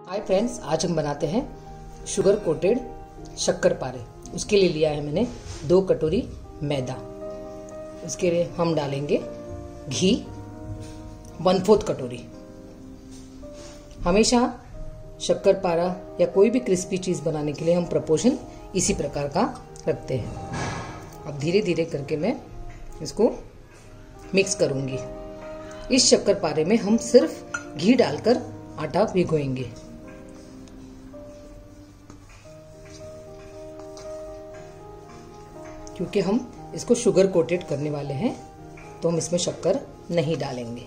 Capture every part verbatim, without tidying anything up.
Hi friends, आज हम बनाते हैं शुगर कोटेड शक्कर पारे। उसके लिए लिया है मैंने दो कटोरी मैदा। उसके लिए हम डालेंगे घी वन फोर्थ कटोरी। हमेशा शक्कर पारा या कोई भी क्रिस्पी चीज बनाने के लिए हम प्रपोर्शन इसी प्रकार का रखते हैं। अब धीरे धीरे करके मैं इसको मिक्स करूंगी। इस शक्कर पारे में हम सिर्फ घी डालकर आटा भिगोएंगे। क्योंकि हम इसको शुगर कोटेड करने वाले हैं तो हम इसमें शक्कर नहीं डालेंगे।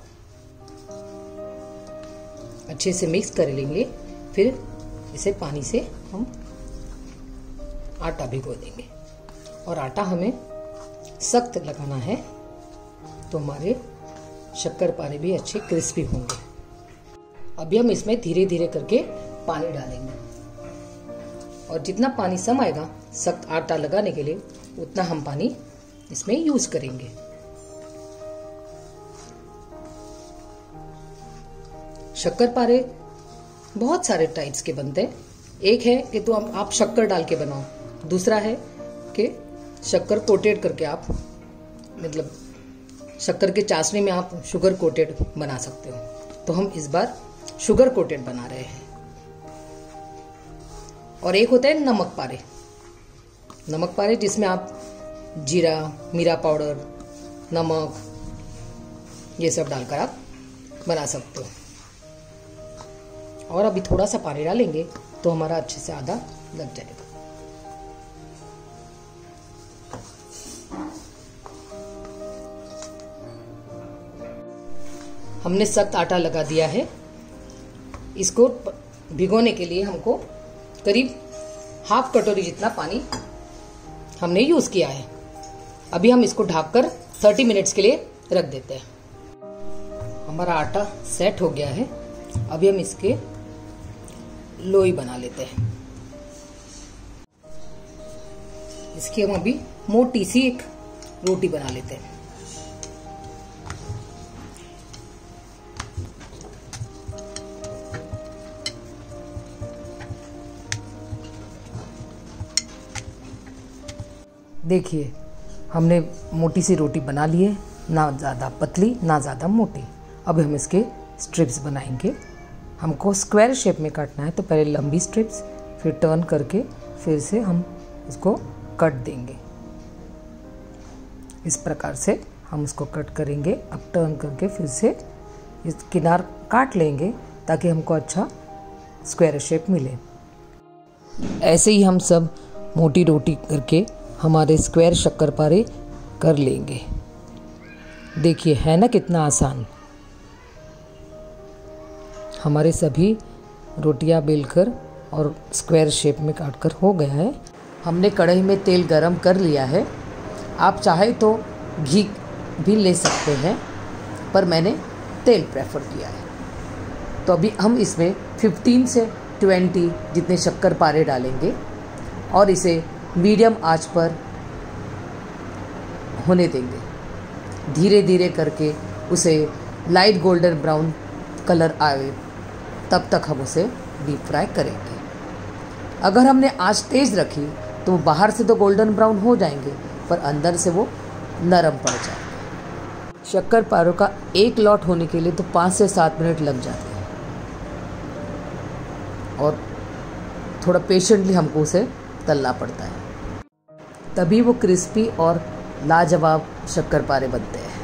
अच्छे से मिक्स कर लेंगे, फिर इसे पानी से हम आटा भिगो देंगे। और आटा हमें सख्त लगाना है तो हमारे शक्कर पारे भी अच्छे क्रिस्पी होंगे। अभी हम इसमें धीरे धीरे करके पानी डालेंगे और जितना पानी सम आएगा सख्त आटा लगाने के लिए उतना हम पानी इसमें यूज करेंगे। शक्कर पारे बहुत सारे टाइप्स के बनते हैं। एक है कि तो आप शक्कर डाल के बनाओ, दूसरा है कि शक्कर कोटेड करके आप मतलब शक्कर के चाशनी में आप शुगर कोटेड बना सकते हो। तो हम इस बार शुगर कोटेड बना रहे हैं। और एक होता है नमक पारे। नमक पारे जिसमें आप जीरा, मीरा पाउडर, नमक ये सब डालकर आप बना सकते हो। और अभी थोड़ा सा पानी डालेंगे तो हमारा अच्छे से आधा लग जाएगा। हमने सख्त आटा लगा दिया है। इसको भिगोने के लिए हमको करीब हाफ कटोरी जितना पानी हमने यूज किया है। अभी हम इसको ढककर तीस मिनट्स के लिए रख देते हैं। हमारा आटा सेट हो गया है। अभी हम इसके लोई बना लेते हैं। इसकी हम अभी मोटी सी एक रोटी बना लेते हैं। देखिए, हमने मोटी सी रोटी बना ली है, ना ज़्यादा पतली ना ज़्यादा मोटी। अब हम इसके स्ट्रिप्स बनाएंगे। हमको स्क्वायर शेप में काटना है तो पहले लंबी स्ट्रिप्स, फिर टर्न करके फिर से हम इसको कट देंगे। इस प्रकार से हम इसको कट करेंगे। अब टर्न करके फिर से इस किनार काट लेंगे ताकि हमको अच्छा स्क्वायर शेप मिले। ऐसे ही हम सब मोटी रोटी करके हमारे स्क्वायर शक्कर पारे कर लेंगे। देखिए, है ना कितना आसान। हमारे सभी रोटियां बेलकर और स्क्वायर शेप में काटकर हो गया है। हमने कढ़ाई में तेल गरम कर लिया है। आप चाहे तो घी भी ले सकते हैं, पर मैंने तेल प्रेफर किया है। तो अभी हम इसमें पंद्रह से बीस जितने शक्कर पारे डालेंगे और इसे मीडियम आंच पर होने देंगे। धीरे धीरे करके उसे लाइट गोल्डन ब्राउन कलर आए तब तक हम उसे डीप फ्राई करेंगे। अगर हमने आंच तेज़ रखी तो बाहर से तो गोल्डन ब्राउन हो जाएंगे पर अंदर से वो नरम पड़ जाएंगे। शक्कर पारों का एक लॉट होने के लिए तो पाँच से सात मिनट लग जाते हैं और थोड़ा पेशेंटली हमको उसे तलना पड़ता है, तभी वो क्रिस्पी और लाजवाब शक्कर पारे बनते हैं।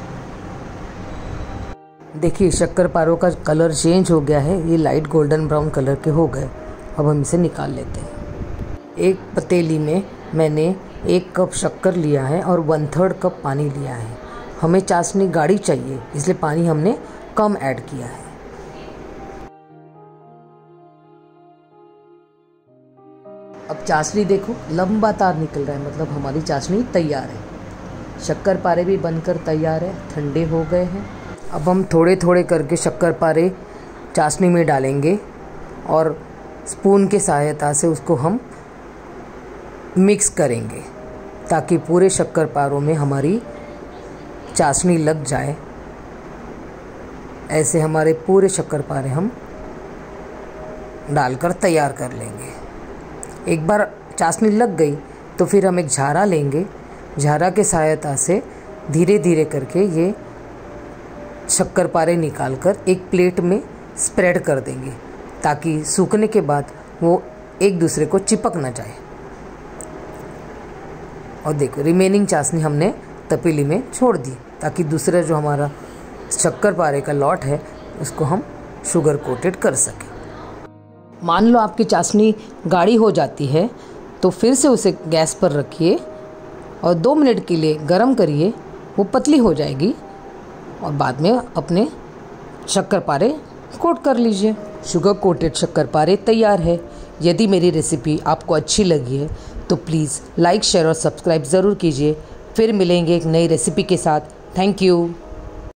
देखिए, शक्कर पारों का कलर चेंज हो गया है। ये लाइट गोल्डन ब्राउन कलर के हो गए। अब हम इसे निकाल लेते हैं। एक पतीली में मैंने एक कप शक्कर लिया है और वन थर्ड कप पानी लिया है। हमें चाशनी गाढ़ी चाहिए, इसलिए पानी हमने कम ऐड किया है। अब चाशनी देखो, लंबा तार निकल रहा है, मतलब हमारी चाशनी तैयार है। शक्कर पारे भी बनकर तैयार है, ठंडे हो गए हैं। अब हम थोड़े थोड़े करके शक्कर पारे चाशनी में डालेंगे और स्पून के सहायता से उसको हम मिक्स करेंगे ताकि पूरे शक्कर पारों में हमारी चाशनी लग जाए। ऐसे हमारे पूरे शक्कर पारे हम डालकर तैयार कर लेंगे। एक बार चाशनी लग गई तो फिर हम एक झारा लेंगे। झारा के सहायता से धीरे धीरे करके ये शक्करपारे निकालकर एक प्लेट में स्प्रेड कर देंगे, ताकि सूखने के बाद वो एक दूसरे को चिपक ना जाए। और देखो रिमेनिंग चाशनी हमने तपेली में छोड़ दी, ताकि दूसरा जो हमारा शक्करपारे का लॉट है उसको हम शुगर कोटेड कर सकें। मान लो आपकी चाशनी गाढ़ी हो जाती है तो फिर से उसे गैस पर रखिए और दो मिनट के लिए गरम करिए। वो पतली हो जाएगी और बाद में अपने शक्करपारे कोट कर लीजिए। शुगर कोटेड शक्करपारे तैयार है। यदि मेरी रेसिपी आपको अच्छी लगी है तो प्लीज़ लाइक शेयर और सब्सक्राइब ज़रूर कीजिए। फिर मिलेंगे एक नई रेसिपी के साथ। Thank you.